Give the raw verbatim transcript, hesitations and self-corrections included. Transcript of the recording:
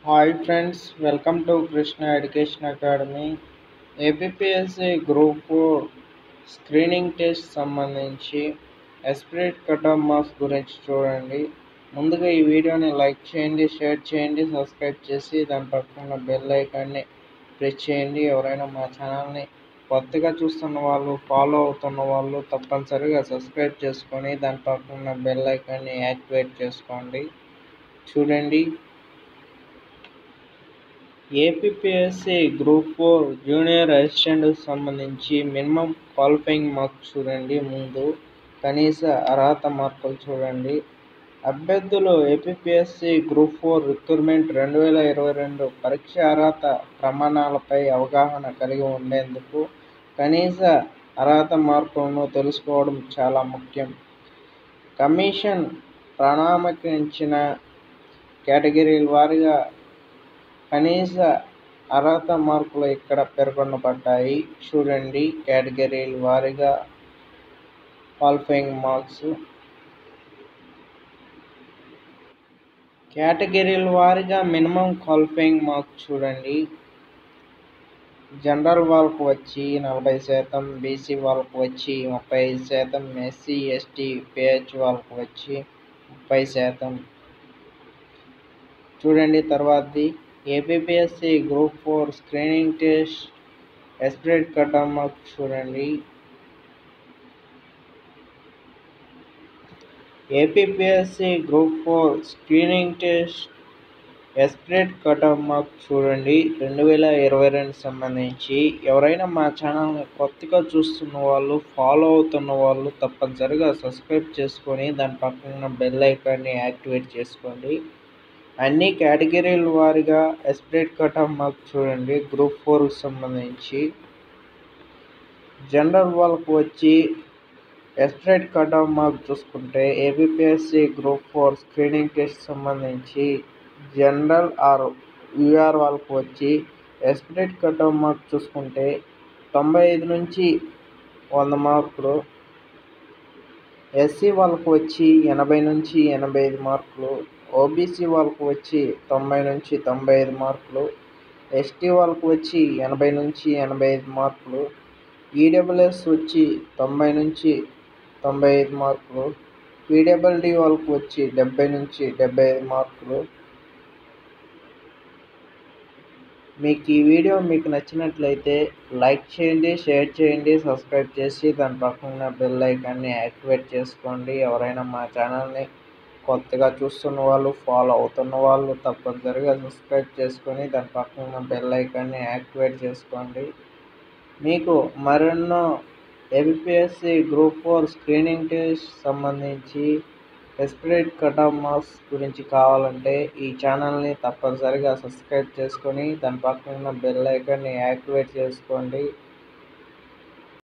Hi friends, welcome to Krishna education academy. APSC group four screening test సంబంధించి separate cutoff marks గురించి చూడండి. ముందుగా ఈ వీడియోని లైక్ చేయండి, షేర్ చేయండి, సబ్స్క్రైబ్ చేసి దాని పక్కన బెల్ ఐకాన్ని ప్రెస్ చేయండి. ఎవరైనా మా ఛానల్ని కొత్తగా చూస్తున్న వాళ్ళు, ఫాలో అవుతున్న వాళ్ళు తప్పనిసరిగా సబ్స్క్రైబ్ చేసుకొని దాని పక్కన బెల్ ఐకాన్ని యాక్టివేట్ చేసుకోండి. చూడండి, ఏపీఎస్సి గ్రూప్ ఫోర్ జూనియర్ అసిస్టెంట్కి సంబంధించి మినిమం క్వాలిఫైయింగ్ మార్క్స్ చూడండి. ముందు కనీస అర్హత మార్కులు చూడండి. అభ్యర్థులు ఏపీఎస్సి గ్రూప్ ఫోర్ రిక్రూట్మెంట్ రెండు వేల ఇరవై రెండు పరీక్ష అర్హత ప్రమాణాలపై అవగాహన కలిగి ఉండేందుకు కనీస అర్హత మార్కులను తెలుసుకోవడం చాలా ముఖ్యం. కమిషన్ ప్రామాణీకరించిన కేటగిరీల వారీగా కనీస అర్హత మార్కులు ఇక్కడ పేర్కొనబడ్డాయి. చూడండి, కేటగిరీల వారీగా క్వాలిఫైయింగ్ మార్క్స్. కేటగిరీల వారీగా మినిమం క్వాలిఫైయింగ్ మార్క్స్ చూడండి. జనరల్ వాళ్ళకు వచ్చి నలభై శాతం, బీసీ వాళ్ళకు వచ్చి ముప్పై ఐదు శాతం, ఎస్సీ ఎస్టీ పిహెచ్ వాళ్ళకు వచ్చి ముప్పై శాతం. చూడండి, తర్వాతది APSC group four screening test separate cutoff marks చూడండి. APSC group four screening test separate cutoff marks చూడండి రెండు వేల ఇరవై రెండు సంబంధించి. ఎవరైనా మా ఛానల్ని కొత్తగా చూస్తున్న వాళ్ళు, ఫాలో అవుతున్న వాళ్ళు తప్పనిసరిగా సబ్స్క్రైబ్ చేసుకొని దాని పక్కన బెల్ ఐకాన్ని యాక్టివేట్ చేసుకోండి. అన్ని కేటగిరీల వారీగా ఎస్పిరేట్ కటాఫ్ మార్క్స్ చూడండి. గ్రూప్ ఫోర్కి సంబంధించి జనరల్ వాళ్ళకు వచ్చి ఎస్పిరేట్ కటాఫ్ మార్క్స్ చూసుకుంటే APSC group four screening test సంబంధించి జనరల్ ఆర్ యూఆర్ వాళ్ళకు వచ్చి ఎస్పిరేట్ కటాఫ్ మార్క్స్ చూసుకుంటే తొంభై ఐదు నుంచి వంద మార్కులు, ఎస్సీ వాళ్ళకు వచ్చి ఎనభై నుంచి ఎనభై ఐదు మార్కులు, ఓబీసీ వాళ్ళకు వచ్చి తొంభై నుంచి తొంభై ఐదు మార్కులు, ఎస్టీ వాళ్ళకు వచ్చి ఎనభై నుంచి ఎనభై ఐదు మార్కులు, ఈడబ్ల్యూఎస్ వచ్చి తొంభై నుంచి తొంభై ఐదు మార్కులు, పీడబ్ల్యూడీ వాళ్ళకు వచ్చి డెబ్బై నుంచి డెబ్బై ఐదు మార్కులు. మీకు ఈ వీడియో మీకు నచ్చినట్లయితే లైక్ చేయండి, షేర్ చేయండి, సబ్స్క్రైబ్ చేసి దాని పక్కన బెల్ ఐకాన్ని యాక్టివేట్ చేసుకోండి. ఎవరైనా మా ఛానల్ని కొత్తగా చూస్తున్న వాళ్ళు, ఫాలో అవుతున్న వాళ్ళు తప్పనిసరిగా సబ్స్క్రైబ్ చేసుకొని దాని పక్కన బెల్ ఐకాన్ని యాక్టివేట్ చేసుకోండి. మీకు మరెన్నో APSC group four screening test సంబంధించి ఎస్పిరేట్ కటాఫ్ మార్క్స్ గురించి కావాలంటే ఈ ఛానల్ని తప్పనిసరిగా సబ్స్క్రైబ్ చేసుకొని దాని పక్కన బెల్ ఐకాన్ని యాక్టివేట్ చేసుకోండి.